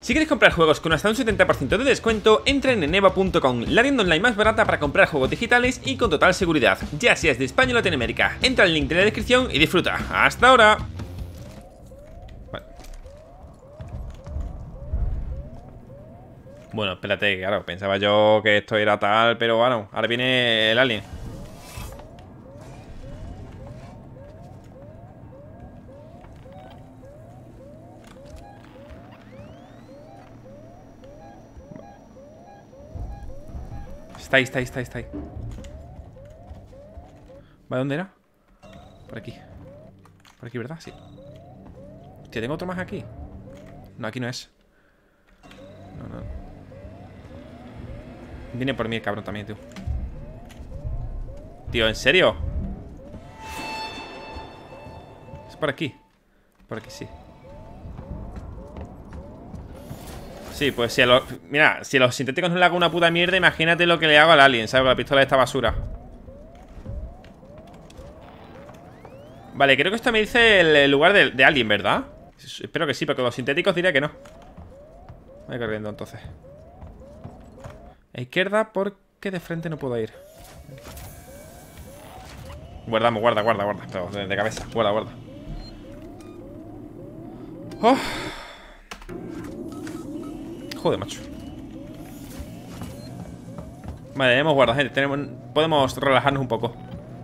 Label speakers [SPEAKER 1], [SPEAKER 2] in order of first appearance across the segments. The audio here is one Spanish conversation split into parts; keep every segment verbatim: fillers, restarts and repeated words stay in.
[SPEAKER 1] Si quieres comprar juegos con hasta un setenta por ciento de descuento, entra en eneba punto com, la tienda online más barata para comprar juegos digitales y con total seguridad, ya seas de España o Latinoamérica. Entra al link de la descripción y disfruta. ¡Hasta ahora! Vale. Bueno, espérate, claro, pensaba yo que esto era tal, pero bueno, ahora viene el alien. Está ahí, está ahí, está ahí, está ahí. ¿Vale? ¿Dónde era? Por aquí. Por aquí, ¿verdad? Sí. Hostia, ¿tengo otro más aquí? No, aquí no es. No, no. Viene por mí el cabrón también, tío. Tío, ¿en serio? Es por aquí. Por aquí, sí. Sí, pues si a los... Mira, si a los sintéticos no le hago una puta mierda, imagínate lo que le hago al alien, ¿sabes? Con la pistola de esta basura. Vale, creo que esto me dice el, el lugar de, de alien, ¿verdad? Espero que sí, pero con los sintéticos diría que no. Voy corriendo entonces. A izquierda porque de frente no puedo ir. Guardamos, guarda, guarda, guarda. Pero de, de cabeza, guarda, guarda. Oh. Joder, macho. Vale, tenemos guarda, gente. Tenemos, podemos relajarnos un poco.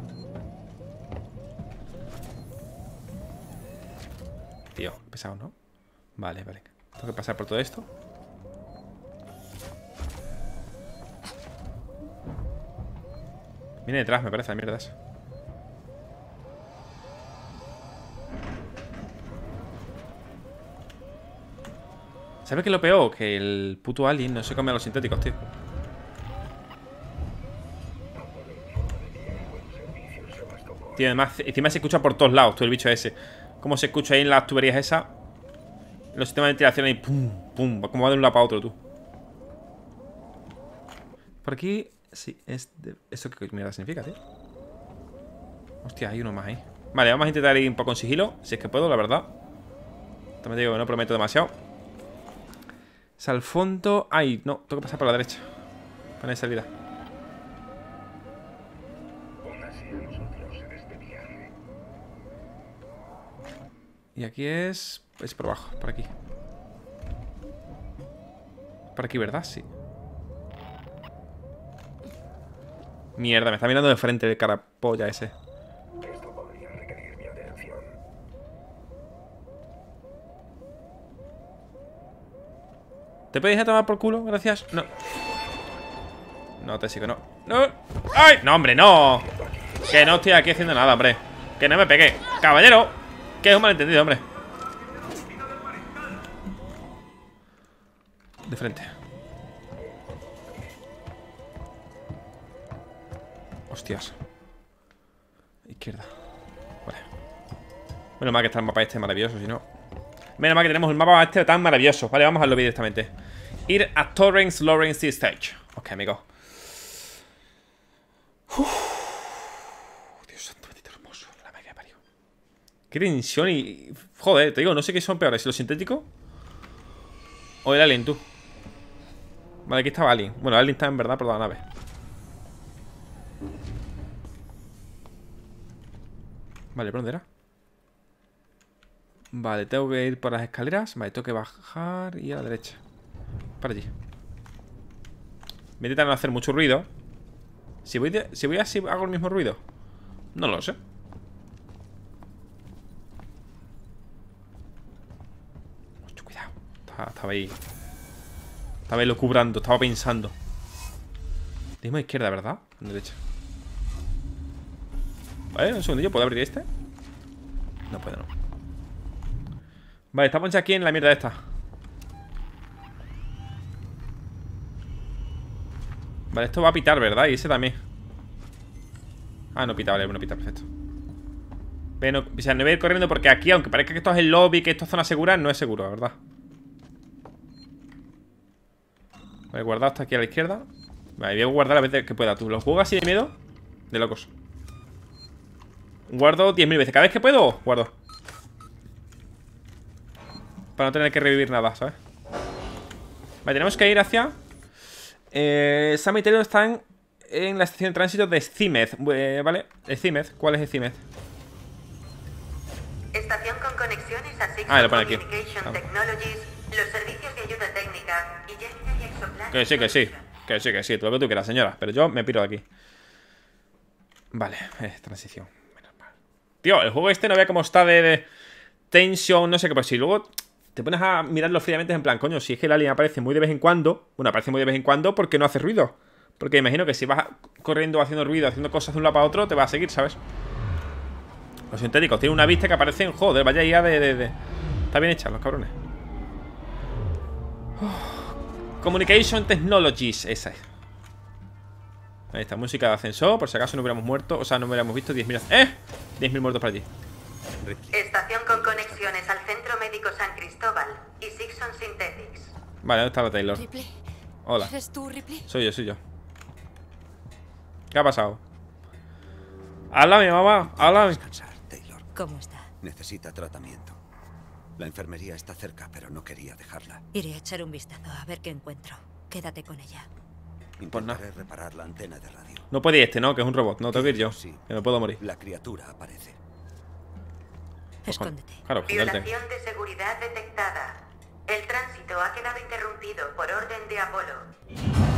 [SPEAKER 1] Tío, pesado, ¿no? Vale, vale. Tengo que pasar por todo esto. Viene detrás, me parece, la mierda esa. ¿Sabes qué es lo peor? Que el puto alien no se come a los sintéticos, tío. Tío, además, encima se escucha por todos lados, tú, el bicho ese. Cómo se escucha ahí en las tuberías esas. Los sistemas de ventilación ahí, pum, pum. Como va de un lado para otro, tú. Por aquí, sí, es de... ¿Eso qué mierda significa, tío? Hostia, hay uno más ahí. Vale, vamos a intentar ir un poco en sigilo, si es que puedo, la verdad. También digo que no prometo demasiado. Es al fondo. Ay, no, tengo que pasar por la derecha. Para salida. Y aquí es... Es por abajo, por aquí. Por aquí, ¿verdad? Sí. Mierda, me está mirando de frente el carapolla ese.
[SPEAKER 2] Esto podría requerir mi atención.
[SPEAKER 1] ¿Te puedes ir a tomar por culo? Gracias. No. No te sigo, no. No. ¡Ay! No, hombre, no. Que no estoy aquí haciendo nada, hombre. Que no me pegué. Caballero. Que es un malentendido, hombre. De frente. Hostias. Izquierda. Vale. Menos mal que está el mapa este maravilloso, si no. Menos mal que tenemos el mapa este tan maravilloso. Vale, vamos a verlo directamente. Ir a Torrens Lawrence Stage. Ok, amigo. Uf. Dios santo, bendito hermoso. La mega parió. Qué tensión y... Joder, te digo, no sé qué son peores, si los sintéticos o el alien, tú. Vale, aquí estaba alien. Bueno, el alien está en verdad por la nave. Vale, ¿por dónde era? Vale, tengo que ir por las escaleras. Vale, tengo que bajar y a la derecha. Para allí. Voy a intentar no hacer mucho ruido. Si voy, de, si voy así, ¿hago el mismo ruido? No lo sé. Mucho cuidado. Estaba, estaba ahí. Estaba ahí locubrando, estaba pensando. Dijimos a izquierda, ¿verdad? A derecha. Vale, un segundillo, ¿puedo abrir este? No puedo, no. Vale, estamos ya aquí en la mierda esta. Vale, esto va a pitar, ¿verdad? Y ese también. Ah, no pita, vale, bueno, pita, perfecto. Bueno, o sea, no voy a ir corriendo porque aquí, aunque parezca que esto es el lobby, que esto es zona segura, no es seguro, la verdad. Vale, guardado hasta aquí a la izquierda. Vale, voy a guardar a veces que pueda. Tú los juegas así de miedo. De locos. Guardo diez mil veces. Cada vez que puedo, guardo. Para no tener que revivir nada, ¿sabes? Vale, tenemos que ir hacia... Eh, Sam y Taylor están en la estación de tránsito de Cimez. eh, ¿Vale? Cimez. ¿Cuál es Cimez?
[SPEAKER 3] Estación con conexiones a Sixon
[SPEAKER 1] Ah, lo pone aquí.
[SPEAKER 3] Communication
[SPEAKER 1] Ah.
[SPEAKER 3] Technologies, los servicios de ayuda técnica y Gemini Exoplanet.
[SPEAKER 1] Que sí, que sí. Que sí, que sí. Todo lo que tú quieras, señora. Pero yo me piro de aquí. Vale, eh, transición. Menos mal. Tío, el juego este no vea cómo está de, de tensión, no sé qué. Pues si luego te pones a mirarlo fríamente, en plan, coño, si es que el alien aparece muy de vez en cuando. Bueno, aparece muy de vez en cuando porque no hace ruido. Porque imagino que si vas corriendo, haciendo ruido, haciendo cosas de un lado para otro, te va a seguir, ¿sabes? Los sintéticos tienen una vista que aparecen, joder, vaya idea de, de, de... Está bien hecha, los cabrones. Oh. Communication Technologies, esa es. Ahí está, música de ascensor, por si acaso no hubiéramos muerto. O sea, no hubiéramos visto diez mil... ¡Eh! diez mil muertos para allí.
[SPEAKER 3] Estación con conexiones al Centro Médico San Cristóbal y Sixon Synthetics.
[SPEAKER 1] Vale, ¿dónde está la Taylor?
[SPEAKER 4] Ripley.
[SPEAKER 1] Hola.
[SPEAKER 4] ¿Eres tú, Ripley?
[SPEAKER 1] Soy yo, soy yo. ¿Qué ha pasado? Háblame, mamá, háblame.
[SPEAKER 5] Descansar, Taylor.
[SPEAKER 4] ¿Cómo está?
[SPEAKER 5] Necesita tratamiento. La enfermería está cerca, pero no quería dejarla.
[SPEAKER 4] Iré a echar un vistazo a ver qué encuentro. Quédate con ella.
[SPEAKER 5] Intentaré reparar la antena de radio.
[SPEAKER 1] No puede ir este, ¿no? Que es un robot. No tengo que ir yo.
[SPEAKER 5] Sí.
[SPEAKER 1] Que me puedo morir.
[SPEAKER 5] La criatura aparece.
[SPEAKER 4] Escóndete.
[SPEAKER 1] Claro, esconderte.
[SPEAKER 3] Violación de seguridad detectada. El tránsito ha quedado interrumpido por orden de Apolo.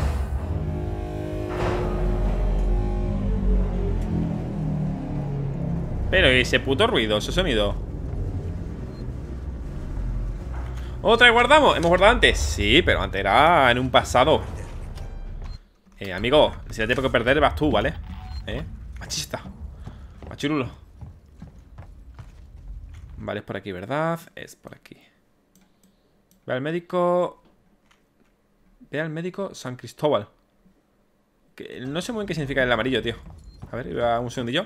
[SPEAKER 1] Pero ese puto ruido, ese sonido. ¿Otra vez guardamos? ¿Hemos guardado antes? Sí, pero antes era en un pasado. Eh, amigo, si no tengo que perder, vas tú, ¿vale? Eh, machista. Machirulo. Vale, es por aquí, ¿verdad? Es por aquí. Ve al médico. Ve al médico San Cristóbal. Que no sé muy bien qué significa el amarillo, tío. A ver, iba un segundillo.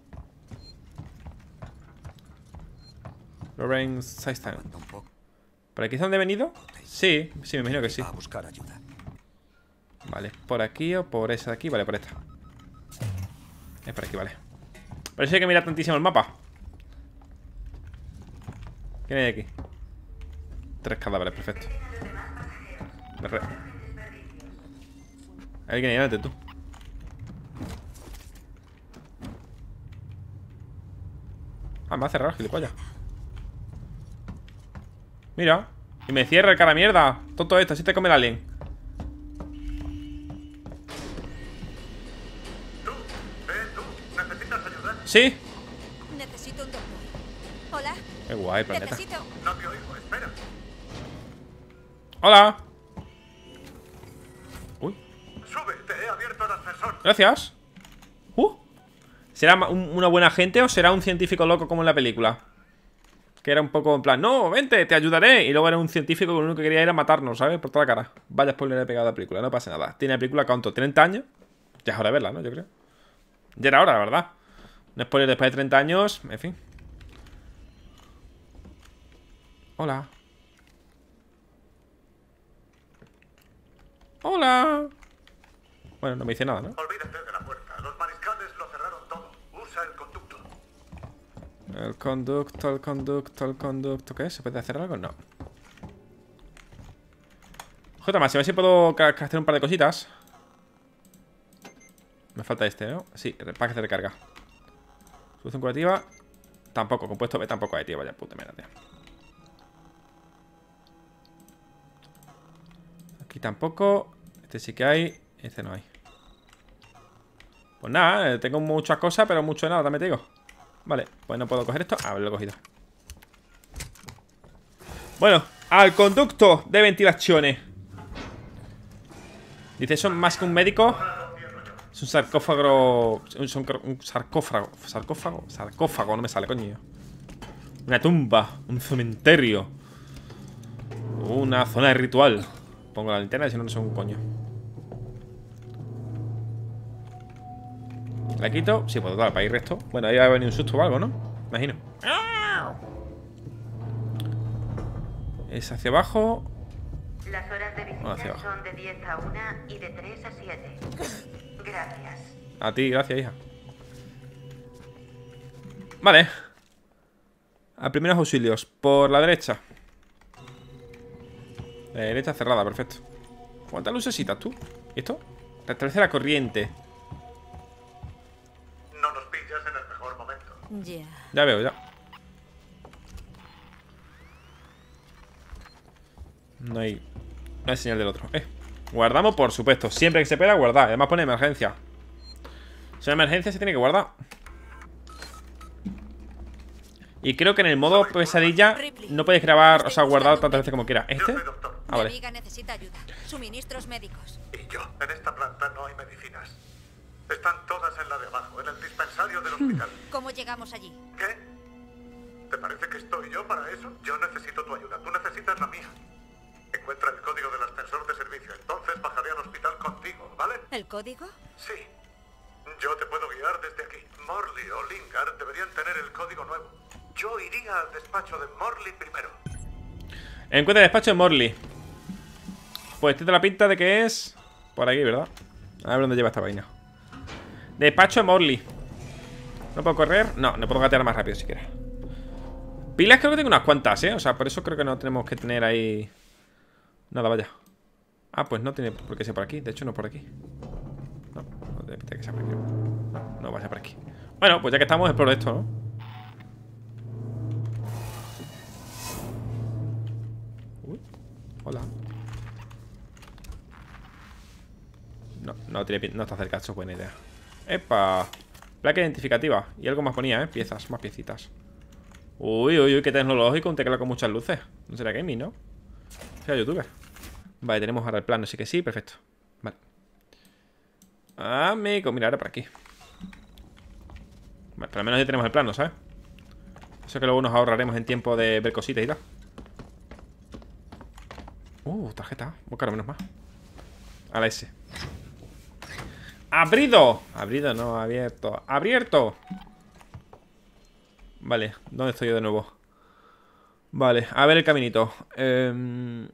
[SPEAKER 1] Lawrence System.
[SPEAKER 5] Un poco.
[SPEAKER 1] ¿Por aquí es donde he venido? Sí, sí, me imagino que sí.
[SPEAKER 5] A buscar ayuda.
[SPEAKER 1] Vale, ¿por aquí o por esa de aquí? Vale, por esta. Es por aquí, vale. Por eso hay que mirar tantísimo el mapa. ¿Quién hay aquí? Tres cadáveres, perfecto. Me re... Hay alguien ahí delante, tú. Ah, me ha cerrado, gilipollas. Mira. Y me cierra el cara mierda. Tonto esto, así te come el alien.
[SPEAKER 2] ¿Tú? ¿Eh, tú? ¿Necesitas ayuda?
[SPEAKER 1] ¿Sí?
[SPEAKER 4] Necesito un doctor. Hola.
[SPEAKER 1] Qué guay el planeta.
[SPEAKER 4] Necesito.
[SPEAKER 2] No te oigo, espera.
[SPEAKER 1] Hola. Uy,
[SPEAKER 2] Sube, te he abierto el ascensor.
[SPEAKER 1] gracias. Uh. ¿Será un- una buena gente o será un científico loco como en la película? Que era un poco en plan, no, vente, te ayudaré. Y luego era un científico que lo único que quería era matarnos, ¿sabes? Por toda la cara. Vaya spoiler he pegado a la película, no pasa nada. Tiene la película, ¿cuánto? ¿treinta años? Ya es hora de verla, ¿no? Yo creo. Ya era hora, la verdad. Un spoiler después de treinta años, en fin. Hola. Hola. Bueno, no me dice nada, ¿no?
[SPEAKER 2] Olvídate de la puerta. Los mariscales lo cerraron todo. Usa el conducto.
[SPEAKER 1] El conducto, el conducto, el conducto. ¿Qué es? ¿Se puede hacer algo? No. Joder, más, a ver si puedo hacer un par de cositas. Me falta este, ¿no? Sí, pack de recarga. Solución curativa. Tampoco, compuesto B tampoco hay, tío. Vaya puta mierda, tío. Aquí tampoco. Este sí que hay. Este no hay. Pues nada, eh, tengo muchas cosas, pero mucho de nada, también te digo. Vale, pues no puedo coger esto. Ah, lo he cogido. Bueno, al conducto de ventilaciones. Dice, son más que un médico. Es un sarcófago. Un, un sarcófago. Sarcófago. Sarcófago, no me sale, coño. Una tumba. Un cementerio. Una zona de ritual. Pongo la linterna y si no, no sé un coño. ¿La quito? Sí, puedo dar para ir resto. Bueno, ahí va a venir un susto o algo, ¿no? Imagino. Es hacia abajo.
[SPEAKER 3] Las horas de visita
[SPEAKER 1] Ah, hacia abajo.
[SPEAKER 3] son de diez a una y de tres a siete. Gracias.
[SPEAKER 1] A ti, gracias, hija. Vale. A primeros auxilios. Por la derecha. La derecha cerrada, perfecto. ¿Cuántas lucecitas tú? ¿Y esto? Restablece la corriente.
[SPEAKER 2] No nos pillas en el mejor momento.
[SPEAKER 4] Ya.
[SPEAKER 1] Ya veo, ya. No hay... No hay señal del otro. Eh. Guardamos, por supuesto. Siempre que se pueda, guardar. Además pone emergencia. Si hay emergencia, se tiene que guardar. Y creo que en el modo pesadilla no puedes grabar, o sea, guardar tantas veces como quieras. ¿Este?
[SPEAKER 2] Yo soy doctor.
[SPEAKER 1] Ah,
[SPEAKER 4] Mi
[SPEAKER 1] vale.
[SPEAKER 4] amiga necesita ayuda. Suministros médicos.
[SPEAKER 2] Y yo. En esta planta no hay medicinas. Están todas en la de abajo, en el dispensario del hospital.
[SPEAKER 4] ¿Cómo llegamos allí?
[SPEAKER 2] ¿Qué? ¿Te parece que estoy yo para eso? Yo necesito tu ayuda. Tú necesitas la mía. Encuentra el código del ascensor de servicio. Entonces bajaré al hospital contigo, ¿vale?
[SPEAKER 4] ¿El código?
[SPEAKER 2] Sí. Yo te puedo guiar desde aquí. Morley o Lingard deberían tener el código nuevo. Yo iría al despacho de Morley primero.
[SPEAKER 1] Encuentra el despacho de Morley. Pues tiene la pinta de que es... Por aquí, ¿verdad? A ver dónde lleva esta vaina. Despacho de Morley. ¿No puedo correr? No, no puedo gatear más rápido si quieres. Pilas creo que tengo unas cuantas, ¿eh? O sea, por eso creo que no tenemos que tener ahí... Nada, vaya. Ah, pues no tiene por qué ser por aquí. De hecho, no por aquí. No, no tiene pinta que sea por aquí. No, no va a ser por aquí. Bueno, pues ya que estamos, exploro esto, ¿no? Uy, hola. No, no, tiene, no está cerca, eso es buena idea. ¡Epa! Placa identificativa. Y algo más ponía, ¿eh? Piezas, más piecitas. Uy, uy, uy, qué tecnológico. Un teclado con muchas luces. No será gaming, ¿no? Será youtuber. Vale, tenemos ahora el plano, sí que sí, perfecto. Vale. Amigo, mira, ahora por aquí. Vale, pero al menos ya tenemos el plano, ¿sabes? Eso que luego nos ahorraremos en tiempo de ver cositas y tal. Uh, tarjeta. Muy caro, menos más. A la S. ¡Abrido! Abrido, no, abierto. ¡Abierto! Vale, ¿dónde estoy yo de nuevo? Vale, a ver el caminito. Eh,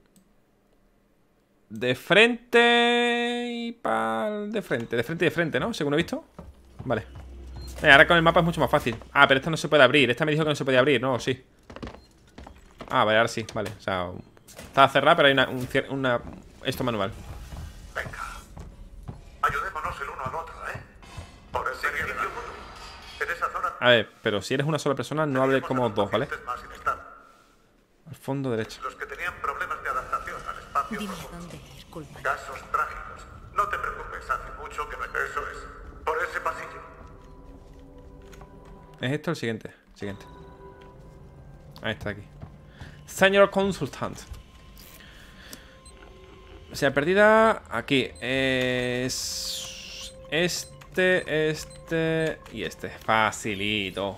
[SPEAKER 1] de frente y pal... De frente, de frente y de frente, ¿no? Según he visto. Vale. Eh, ahora con el mapa es mucho más fácil. Ah, pero esta no se puede abrir. Esta me dijo que no se podía abrir, ¿no? Sí. Ah, vale, ahora sí, vale. O sea, está cerrada, pero hay una, un, una... Esto manual.
[SPEAKER 2] Venga. Ayudémonos el uno al otro, ¿eh? Por el servicio mutuo. En esa zona...
[SPEAKER 1] A ver, pero si eres una sola persona, no hables como dos, ¿vale?
[SPEAKER 2] Más sin estar.
[SPEAKER 1] Al fondo derecho.
[SPEAKER 2] Los que tenían problemas de adaptación al espacio.
[SPEAKER 4] Dime
[SPEAKER 2] profundo.
[SPEAKER 4] dónde ir, Kuhlman.
[SPEAKER 2] Casos trágicos. No te preocupes, hace mucho que no... Eso es. Por ese pasillo.
[SPEAKER 1] ¿Es esto el siguiente? Siguiente. Ahí está, aquí. Señor Consultant. O sea, perdida aquí. Es... Este, este y este. Facilito.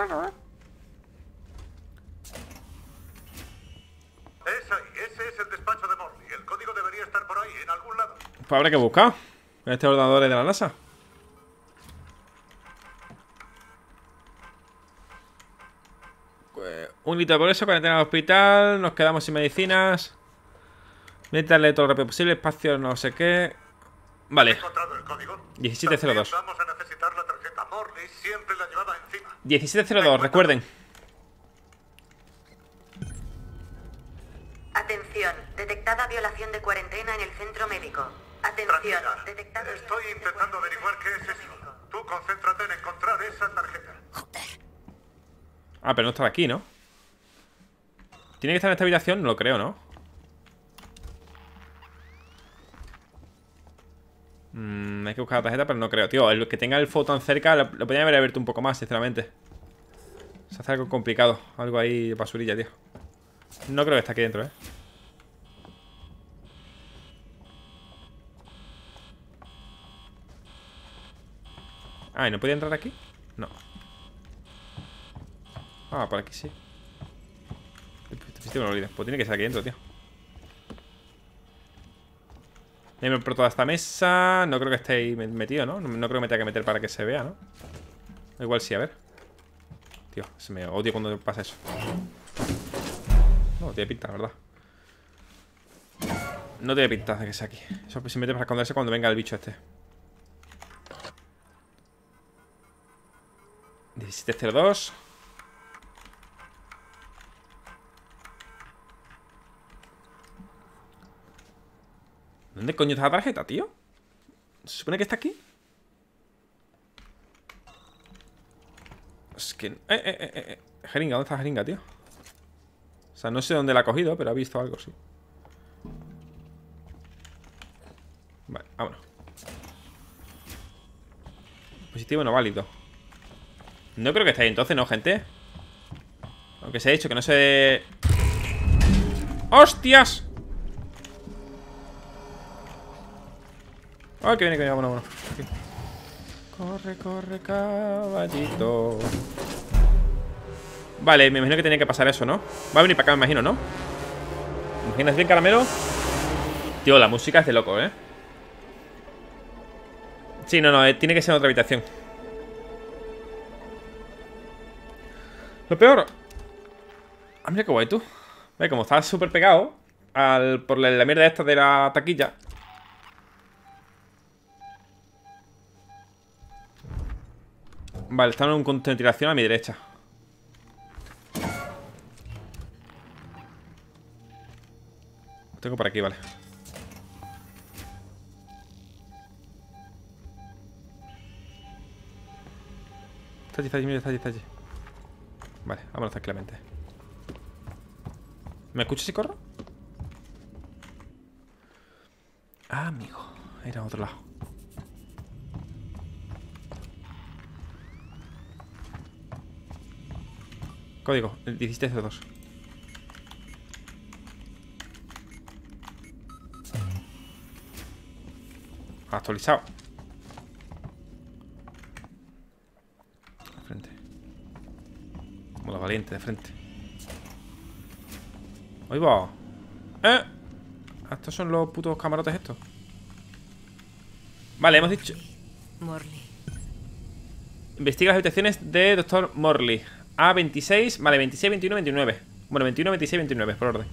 [SPEAKER 2] Es ahí. Ese es el despacho de Morley. El código debería estar por ahí, en algún lado.
[SPEAKER 1] Pues habrá que buscar. Este ordenador es de la NASA. Pues, un litro de progreso, cuarentena al hospital. Nos quedamos sin medicinas. Métale todo lo rápido posible. Espacio no sé qué.
[SPEAKER 2] ¿He
[SPEAKER 1] Vale.
[SPEAKER 2] encontrado el código?
[SPEAKER 1] diecisiete cero dos.
[SPEAKER 2] También vamos a necesitar la tarjeta. Morley siempre la llevaba encima.
[SPEAKER 1] diecisiete cero dos, recuerden.
[SPEAKER 3] Atención, detectada violación de cuarentena en el centro médico. Atención,
[SPEAKER 2] Tranquila.
[SPEAKER 3] detectada
[SPEAKER 2] Estoy
[SPEAKER 3] violación de
[SPEAKER 2] intentando
[SPEAKER 3] cuarentena
[SPEAKER 2] averiguar qué es eso. Tú concéntrate en encontrar esa tarjeta.
[SPEAKER 1] Ah, pero no está aquí, ¿no? ¿Tiene que estar en esta habitación? No lo creo, ¿no? Mm, hay que buscar la tarjeta, pero no creo. Tío, el que tenga el foto tan cerca lo, lo podría haber abierto un poco más, sinceramente. Se hace algo complicado. Algo ahí basurilla, tío. No creo que esté aquí dentro, ¿eh? Ah, ¿y no podía entrar aquí? No. Ah, por aquí sí. Este me lo olvido. Pues tiene que ser aquí dentro, tío. Me por toda esta mesa. No creo que esté ahí metido, ¿no? No, no creo que me tenga que meter para que se vea, ¿no? Igual sí, a ver. Tío, se me odio cuando pasa eso. No, tiene pinta, la verdad. No tiene pinta de que sea aquí. Eso se mete para esconderse cuando venga el bicho este. diecisiete cero dos. ¿Dónde coño está la tarjeta, tío? ¿Se supone que está aquí? Es que... Eh, eh, eh, eh. Jeringa, ¿dónde está la jeringa, tío? O sea, no sé dónde la ha cogido, pero ha visto algo, sí. Vale, vámonos. Positivo no válido. No creo que esté ahí entonces, ¿no, gente? Aunque se ha dicho que no se... ¡Hostias! ¡Ah, que viene, que viene! Vámonos, vámonos. Aquí. Corre, corre, caballito. Vale, me imagino que tenía que pasar eso, ¿no? Va a venir para acá, me imagino, ¿no? ¿Imaginas bien, caramelo? Tío, la música es de loco, ¿eh? Sí, no, no, eh, tiene que ser en otra habitación. Lo peor... Ah, mira qué guay, tú. Ve, como está súper pegado al, por la, la mierda esta de la taquilla. Vale, está en un punto de tiración a mi derecha. Lo tengo por aquí, vale. Está allí, está allí, mira, está allí, está allí. Vale, vámonos tranquilamente. ¿Me escuchas si corro? Ah, amigo. Era a otro lado. Código, el diecisiete cero dos. Actualizado. De frente. Como los valientes, de frente. Ahí va. ¿Eh? Estos son los putos camarotes estos. Vale, hemos dicho...
[SPEAKER 4] Morley.
[SPEAKER 1] Investiga las habitaciones de doctor Morley. A veintiséis, vale, veintiséis, veintiuno, veintinueve. Bueno, veintiuno, veintiséis, veintinueve, por orden.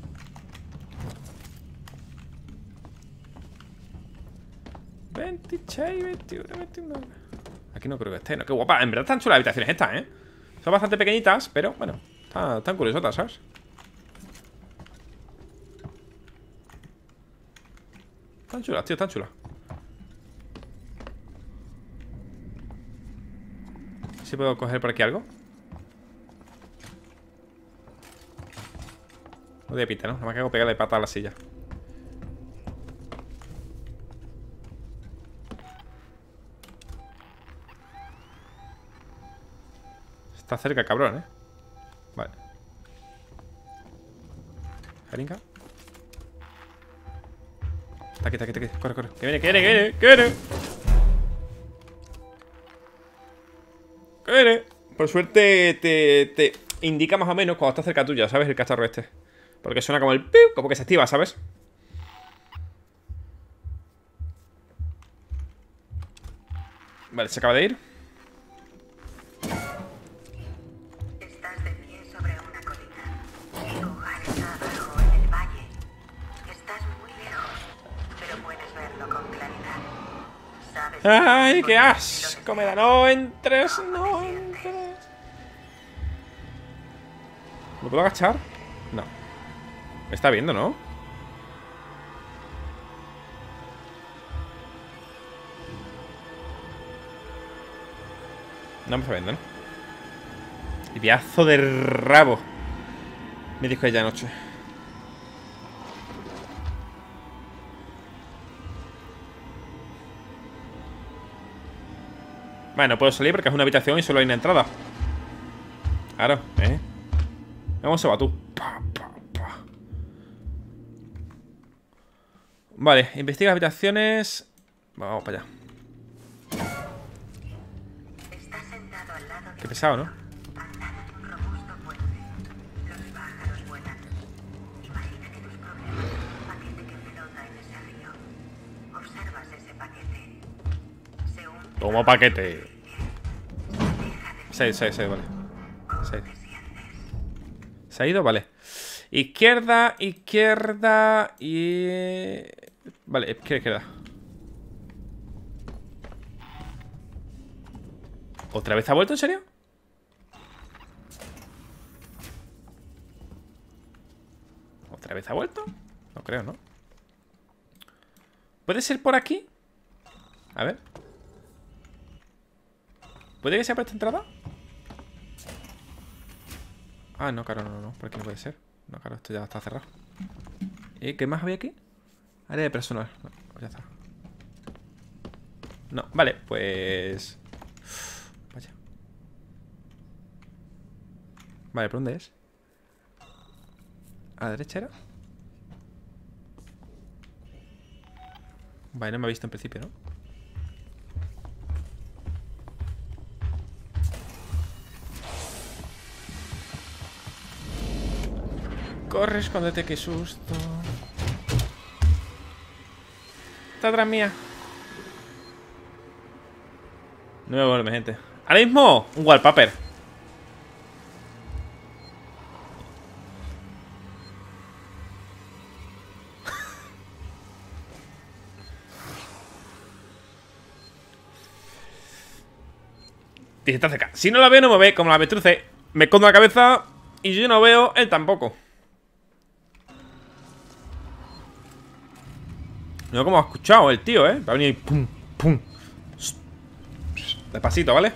[SPEAKER 1] veintiséis, veintiuno, veintinueve. Aquí no creo que esté, ¿no? Qué guapa. En verdad están chulas las habitaciones estas, ¿eh? Son bastante pequeñitas, pero bueno, están, están curiosotas, ¿sabes? Están chulas, tío, están chulas. ¿Si puedo coger por aquí algo? No de pita, ¿no? Nada más que hago pegarle pata a la silla. Está cerca, cabrón, ¿eh? Vale. Jeringa. Está aquí, está aquí, está aquí. Corre, corre. Que viene, que viene, que viene, que viene. Que viene. Por suerte te, te indica más o menos cuando está cerca tuya, ¿sabes? El cacharro este. Porque suena como el piu, como que se activa, ¿sabes? Vale, se acaba de ir.
[SPEAKER 3] Estás de pie sobre una colina. Tu hogar está abajo en el valle. Estás muy lejos, pero puedes verlo con claridad. Sabes que
[SPEAKER 1] ¡Ay, qué
[SPEAKER 3] lo
[SPEAKER 1] asco! Me da, no entres, no entres. ¿Me puedo agachar? No. Me está viendo, ¿no? No me está viendo, ¿no? Y pedazo de rabo. Me dijo ella anoche. Vale, no puedo salir porque es una habitación y solo hay una entrada. Claro, ¿eh? ¿Cómo se va tú? Pa, pa, pa. Vale, investiga habitaciones. Vamos para allá.
[SPEAKER 3] Está sentado al lado de
[SPEAKER 1] Qué pesado, ¿no?
[SPEAKER 3] al lado de un robusto puente. Los pájaros vuelan. Imagina que tus problemas son un paquete que flota en ese río. Observas ese paquete. Se hunde.
[SPEAKER 1] Toma paquete.
[SPEAKER 3] Deja de
[SPEAKER 1] seis, seis, seis, vale. seis.
[SPEAKER 3] te sientes.
[SPEAKER 1] ¿Se ha ido? Vale. Izquierda, izquierda y... Vale, izquierda, izquierda. ¿Otra vez ha vuelto, en serio? ¿Otra vez ha vuelto? No creo, ¿no? ¿Puede ser por aquí? A ver. ¿Puede que sea por esta entrada? Ah, no, claro, no, no, no. Por aquí no puede ser. No, claro, esto ya está cerrado. ¿Y qué más había aquí? Área de personal. No, ya está. No, vale, pues... Vaya. Vale, ¿por dónde es? ¿A la derecha era? Vale, no me ha visto en principio, ¿no? Corre, escóndete, qué susto. Está atrás mía. No me vuelve, gente. Ahora mismo, un wallpaper. Dice, está cerca. Si no la veo, no me ve. Como la avestruce, me escondo la cabeza. Y yo no veo, él tampoco. No, como ha escuchado el tío, ¿eh? Va a venir pum, pum. Despacito, ¿vale?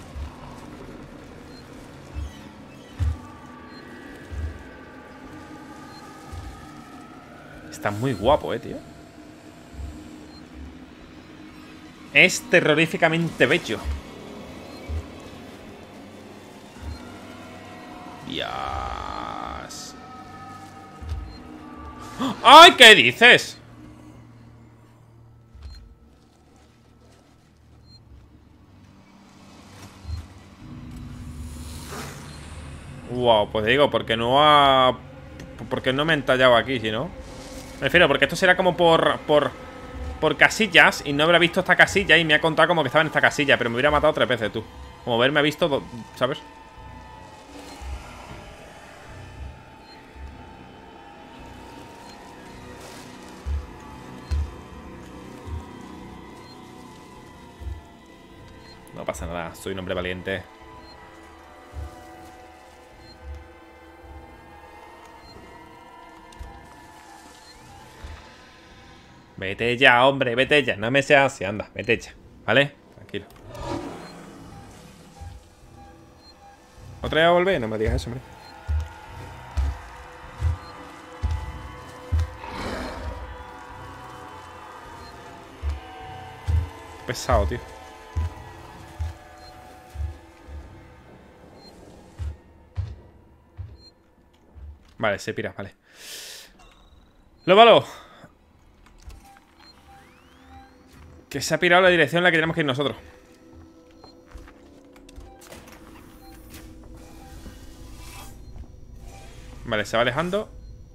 [SPEAKER 1] Está muy guapo, ¿eh, tío? Es terroríficamente bello. Dios. ¡Ay! ¿Qué dices? Wow, pues digo, porque no ha... Porque no me he entallado aquí, si no. Me refiero, porque esto será como por... Por, por casillas. Y no habrá visto esta casilla y me ha contado como que estaba en esta casilla. Pero me hubiera matado tres veces, tú. Como verme ha visto, ¿sabes? No pasa nada, soy un hombre valiente. Vete ya, hombre, vete ya. No me seas así, anda, vete ya. ¿Vale? Tranquilo. ¿Otra vez a volver? No me digas eso, hombre. Pesado, tío. Vale, se pira, vale. Lo malo. Que se ha pirado la dirección en la que tenemos que ir nosotros. Vale, se va alejando.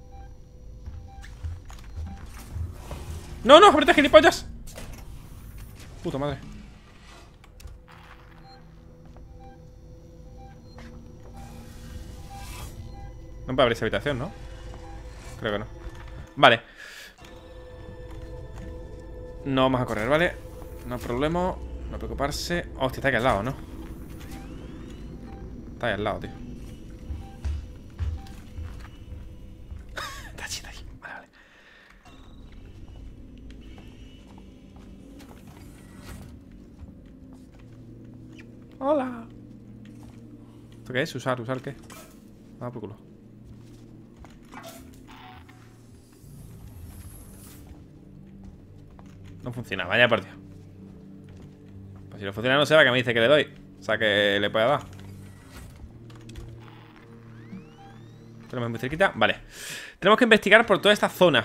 [SPEAKER 1] ¡No, no! ¡Aprieta, gilipollas! Puta madre. No puede abrir esa habitación, ¿no? Creo que no. Vale. No vamos a correr, ¿vale? No hay problema. No preocuparse. Hostia, está aquí al lado, ¿no? Está ahí al lado, tío. Está chida ahí. Vale, vale. Hola. ¿Esto qué es? ¿Usar? ¿Usar qué? Ah, por culo. No funciona, vaya por Dios. Pues si no funciona no se va, que me dice que le doy. O sea que le pueda dar. Tenemos muy cerquita, vale. Tenemos que investigar por toda esta zona.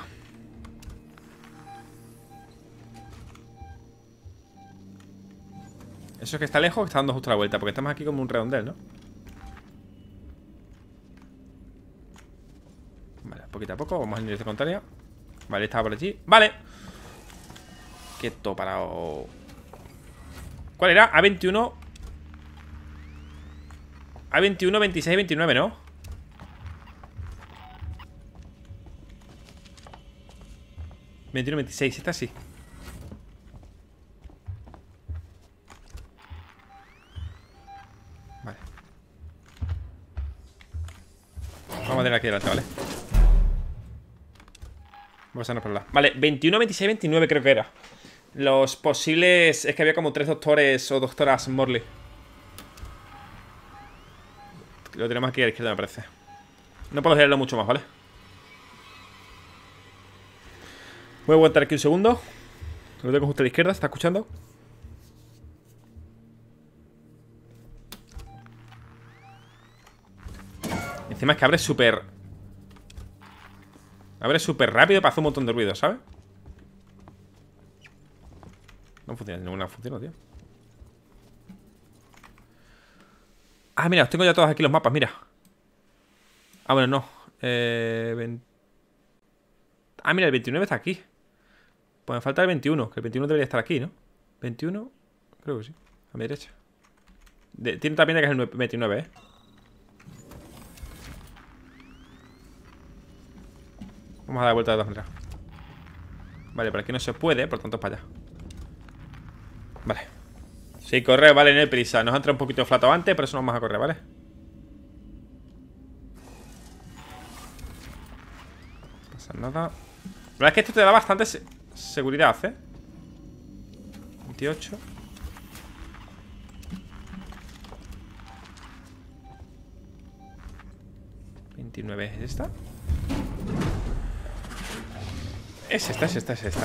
[SPEAKER 1] Eso es que está lejos, está dando justo la vuelta. Porque estamos aquí como un redondel, ¿no? Vale, poquito a poco, vamos en dirección contraria. Vale, estaba por allí, vale. Quieto, parado. ¿Cuál era? A veintiuno. A veintiuno, veintiséis, veintinueve, ¿no? veintiuno, veintiséis, esta sí. Vale. Vamos a tener aquí delante, ¿vale? Voy pasarnos por el lado. Vale, veintiuno, veintiséis, veintinueve creo que era. Los posibles... Es que había como tres doctores o doctoras Morley. Lo tenemos aquí a la izquierda, me parece. No puedo girarlo mucho más, ¿vale? Voy a aguantar aquí un segundo. Lo tengo justo a la izquierda, ¿está escuchando? Encima es que abre súper... Abre súper rápido para hacer un montón de ruido, ¿sabes? No funciona, ninguna funciona, tío. Ah, mira, os tengo ya todos aquí los mapas, mira. Ah, bueno, no eh, veinte... Ah, mira, el veintinueve está aquí. Pues me falta el veintiuno. Que el veintiuno debería estar aquí, ¿no? veintiuno, creo que sí. A mi derecha. de... Tiene otra pinta que es el veintinueve, ¿eh? Vamos a dar vuelta de dos maneras. Vale, por aquí no se puede, por tanto es para allá. Vale. Sí, correr, vale, no hay prisa. Nos ha entrado un poquito flato antes, pero eso no vamos a correr, ¿vale? No pasa nada. La verdad es que esto te da bastante se seguridad, ¿eh? veintiocho. veintinueve, ¿es esta? Es esta, es esta, es esta.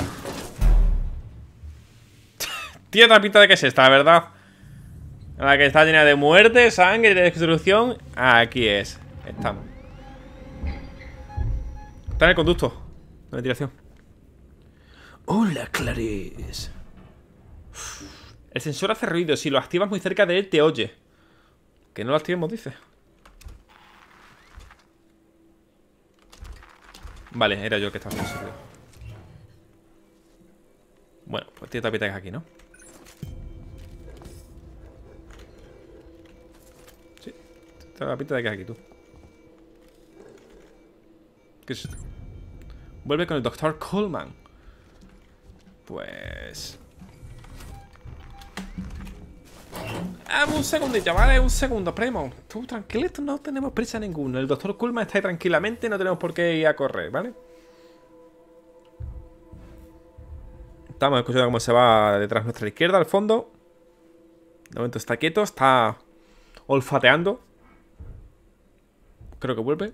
[SPEAKER 1] Tiene otra pinta de que es esta, la verdad. La que está llena de muerte, sangre y de destrucción. Aquí es. Estamos. Está en el conducto de ventilación. Hola, Clarice. El sensor hace ruido. Si lo activas muy cerca de él, te oye. Que no lo activemos, dice. Vale, era yo el que estaba haciendo ese ruido. Bueno, pues tiene tapita que es aquí, ¿no? Sí, tiene la pinta de que es aquí, tú. ¿Qué es esto? Vuelve con el doctor Coleman. Pues... Ah, un segundito, ¿vale? Un segundo, primo. Tú tranquilito, no tenemos prisa ninguna. El doctor Coleman está ahí tranquilamente, no tenemos por qué ir a correr, ¿vale? Estamos escuchando cómo se va detrás de nuestra izquierda, al fondo. De momento está quieto, está olfateando. Creo que vuelve.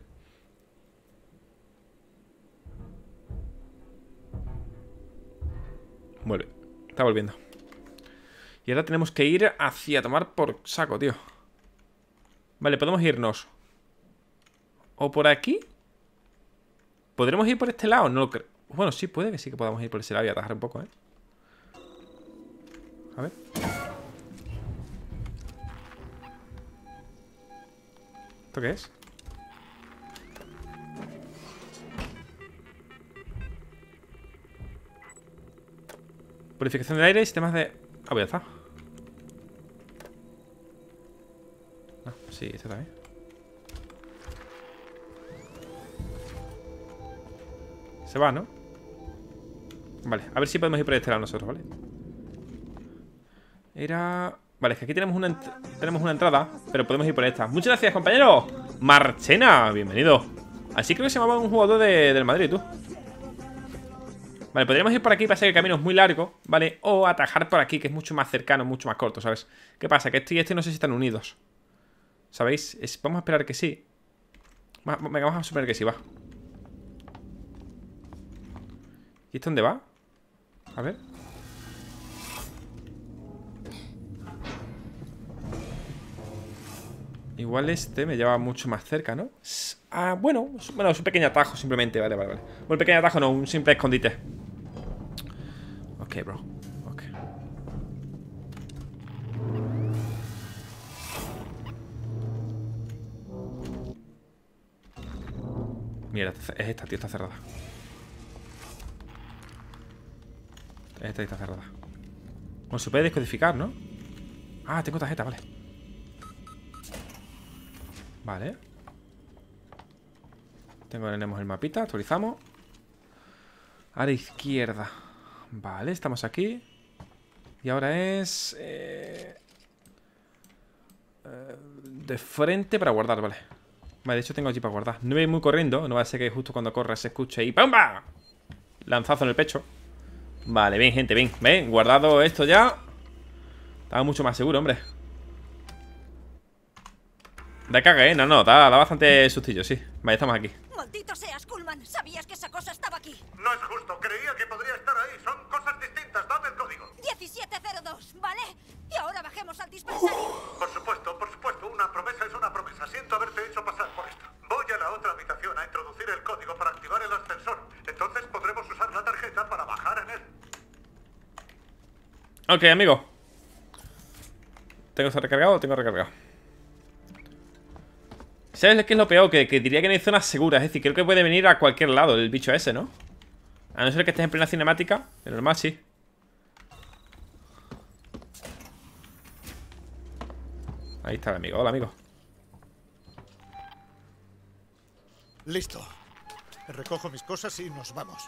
[SPEAKER 1] Vuelve, está volviendo. Y ahora tenemos que ir hacia tomar por saco, tío. Vale, podemos irnos o por aquí. ¿Podremos ir por este lado? No lo creo. Bueno, sí, puede que sí que podamos ir por ese lado y atajar un poco, ¿eh? A ver. ¿Esto qué es? Purificación del aire y sistemas de... Ah, pues ya está. Ah, sí, este también. Se va, ¿no? Vale, a ver si podemos ir por este lado nosotros, ¿vale? Era... Vale, es que aquí tenemos una, tenemos una entrada, pero podemos ir por esta. Muchas gracias, compañero. Marchena, bienvenido. Así creo que se llamaba un jugador de, del Madrid, tú. Vale, podríamos ir por aquí, pasa que el camino es muy largo, ¿vale? O atajar por aquí, que es mucho más cercano, mucho más corto, ¿sabes? ¿Qué pasa? Que este y este no sé si están unidos, ¿sabéis? Es, vamos a esperar que sí. Venga, vamos a suponer que sí, va. ¿Y esto dónde va? A ver. Igual este me lleva mucho más cerca, ¿no? Ah, bueno, bueno, es un pequeño atajo simplemente, vale, vale, vale. Un pequeño atajo no, un simple escondite. Ok, bro. Ok. Mira, es esta, tío, está cerrada. Esta está cerrada. Bueno, se puede descodificar, ¿no? Ah, tengo tarjeta, vale. Vale. Tenemos el mapita, actualizamos. A la izquierda. Vale, estamos aquí. Y ahora es... Eh, eh, de frente para guardar, vale. Vale, de hecho tengo allí para guardar. No voy muy corriendo, no va a ser que justo cuando corra se escuche y ¡pumba! lanzazo en el pecho. Vale, bien, gente, bien. Ven, guardado esto ya. Estaba mucho más seguro, hombre. Da caga, ¿eh? No, no, da, da bastante sustillo, sí. Vale, estamos aquí.
[SPEAKER 4] ¡Maldito seas, Kuhlman! ¿Sabías que esa cosa estaba aquí?
[SPEAKER 2] No es justo, creía que podría estar ahí. Son cosas distintas, dame el código.
[SPEAKER 4] diecisiete cero dos, ¿vale? Y ahora bajemos al dispensario.
[SPEAKER 2] Por supuesto, por supuesto, una promesa es una promesa. Siento haberte hecho pasar por esto. Voy a la otra habitación a introducir el código para activar el ascensor. Entonces podremos usar la tarjeta para bajar en él.
[SPEAKER 1] Ok, amigo. ¿Tengo esto recargado o tengo recargado? ¿Sabes qué es lo peor? Que, que diría que no hay zonas seguras. Es decir, creo que puede venir a cualquier lado el bicho ese, ¿no? A no ser que estés en plena cinemática. De normal, sí. Ahí está el amigo. Hola, amigo.
[SPEAKER 6] Listo. Recojo mis cosas y nos vamos.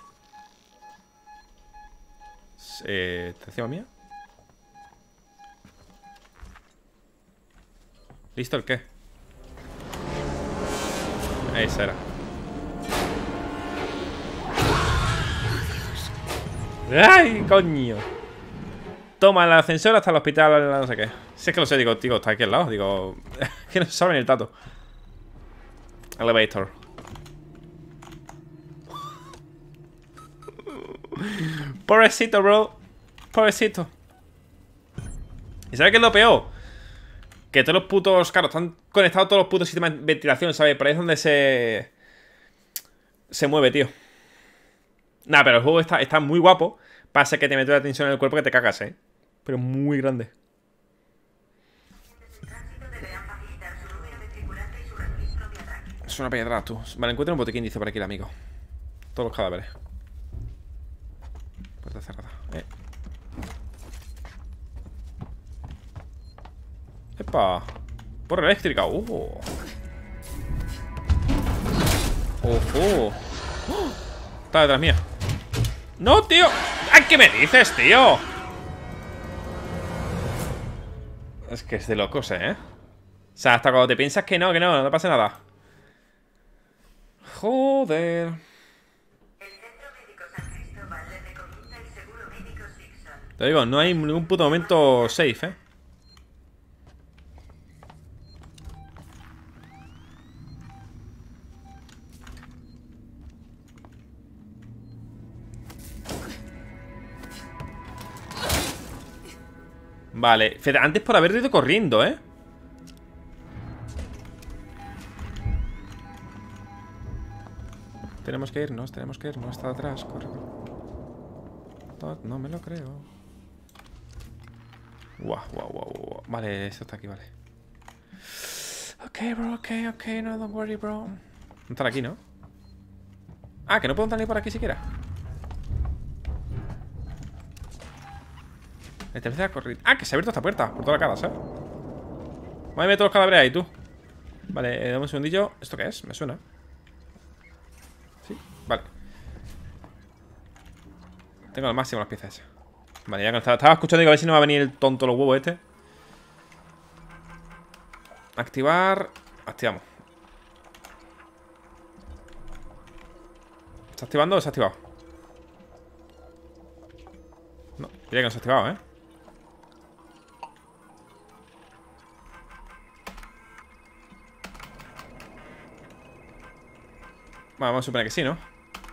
[SPEAKER 1] Eh, ¿Está encima mía? ¿Listo el qué? Esa era. ¡Ay, coño! Toma el ascensor hasta el hospital, no sé qué. Si es que lo sé, digo, tío, está aquí al lado. Digo, que no se sabe ni el tato. Elevator. Pobrecito, bro. Pobrecito. ¿Y sabes qué es lo peor? Que todos los putos... Claro, están conectados todos los putos sistemas de ventilación, ¿sabes? Por ahí es donde se... Se mueve, tío. Nah, pero el juego está, está muy guapo. Pasa que te mete la tensión en el cuerpo que te cagas, ¿eh? Pero muy grande. Es una piedra, tú. Vale, encuentra un botiquín, dice por aquí el amigo. Todos los cadáveres. Puerta cerrada. Eh. ¡Epa! Porra eléctrica. ¡Uh! ¡Ojo! ¡Oh! Está detrás mía. ¡No, tío! ¡Ay, qué me dices, tío! Es que es de locos, ¿eh? O sea, hasta cuando te piensas que no, que no, no pasa nada. Joder.
[SPEAKER 3] El Centro Médico San Cristóbal le recomienda el seguro médico Sixon.
[SPEAKER 1] Te digo, no hay ningún puto momento safe, ¿eh? Vale, antes por haber ido corriendo, ¿eh? Tenemos que irnos, tenemos que irnos. Está atrás, corre, corre. No me lo creo. Guau, guau, guau, guau. Vale, esto está aquí, vale. Ok, bro, ok, ok, no, don't worry, bro. No están aquí, ¿no? Ah, que no puedo entrar ni por aquí siquiera. La tercera corrida. Ah, que se ha abierto esta puerta por toda la cara, ¿sabes? Voy a meter los cadáveres ahí, tú. Vale, eh, dame un segundillo. ¿Esto qué es? Me suena. Sí, vale. Tengo al máximo las piezas. Vale, ya que estaba, estaba escuchando y a ver si no va a venir el tonto los huevos este. Activar. Activamos. ¿Está activando o se ha activado? No, diría que no se ha activado, ¿eh? Vale, vamos a suponer que sí, ¿no?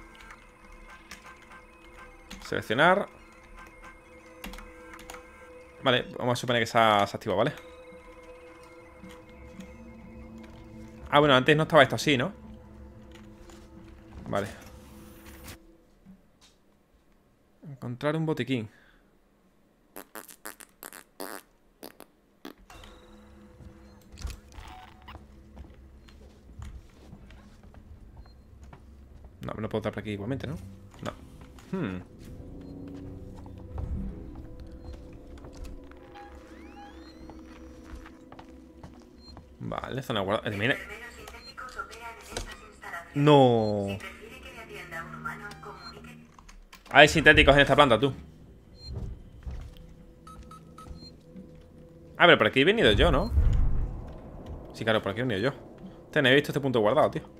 [SPEAKER 1] Seleccionar. Vale, vamos a suponer que se ha, se ha activado, ¿vale? Ah, bueno, antes no estaba esto así, ¿no? Vale. Encontrar un botiquín. No, no puedo entrar por aquí igualmente, ¿no? No. Hmm. Vale, zona guardada. Mira.
[SPEAKER 3] Enfermeros sintéticos operan en estas instalaciones.
[SPEAKER 1] No.
[SPEAKER 3] Si prefiere que le atienda un humano, comunique.
[SPEAKER 1] Hay sintéticos en esta planta, tú. Ah, pero por aquí he venido yo, ¿no? Sí, claro, por aquí he venido yo. Ten, he visto este punto guardado, tío.